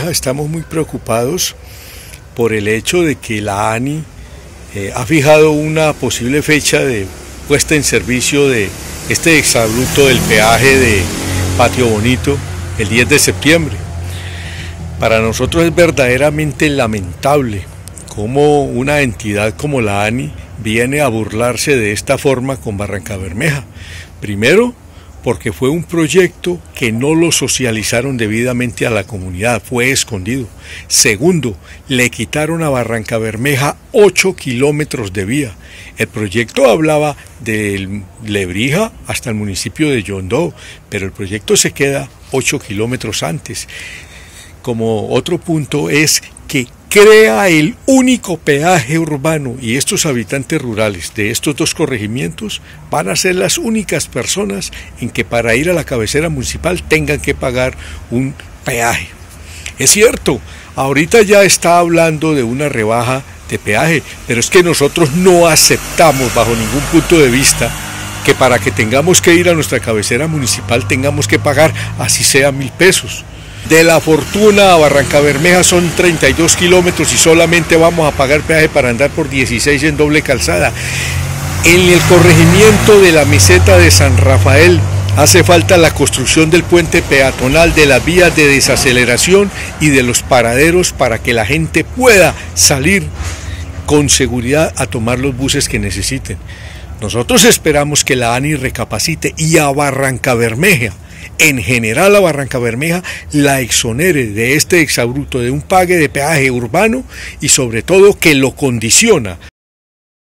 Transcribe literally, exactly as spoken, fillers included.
Bermeja estamos muy preocupados por el hecho de que la ANI eh, ha fijado una posible fecha de puesta en servicio de este exabrupto del peaje de Patio Bonito el diez de septiembre. Para nosotros es verdaderamente lamentable cómo una entidad como la ANI viene a burlarse de esta forma con Barrancabermeja. Primero, porque fue un proyecto que no lo socializaron debidamente a la comunidad, fue escondido. Segundo, le quitaron a Barrancabermeja ocho kilómetros de vía. El proyecto hablaba de Lebrija hasta el municipio de Yondó, pero el proyecto se queda ocho kilómetros antes. Como otro punto es que crea el único peaje urbano y estos habitantes rurales de estos dos corregimientos van a ser las únicas personas en que para ir a la cabecera municipal tengan que pagar un peaje. Es cierto, ahorita ya está hablando de una rebaja de peaje, pero es que nosotros no aceptamos bajo ningún punto de vista que para que tengamos que ir a nuestra cabecera municipal tengamos que pagar así sea mil pesos. De La Fortuna a Barrancabermeja son treinta y dos kilómetros y solamente vamos a pagar peaje para andar por dieciséis en doble calzada. En el corregimiento de la meseta de San Rafael hace falta la construcción del puente peatonal, de las vías de desaceleración y de los paraderos para que la gente pueda salir con seguridad a tomar los buses que necesiten. Nosotros esperamos que la ANI recapacite y a Barrancabermeja, en general a Barrancabermeja, la exonere de este exabrupto de un pague de peaje urbano y sobre todo que lo condiciona